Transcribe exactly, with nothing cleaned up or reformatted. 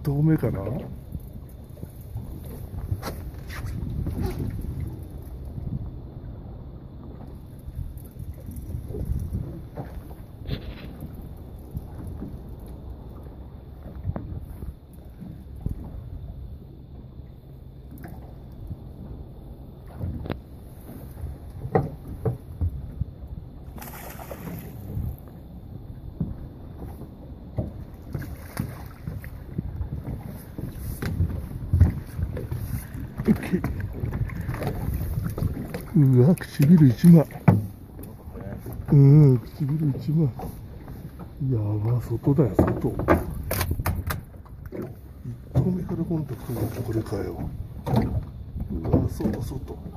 投目かな。うわ、唇一枚。うん、唇一枚。やば、外だよ、外。一投目からコンタクトがこれかよ。うわ、外、外。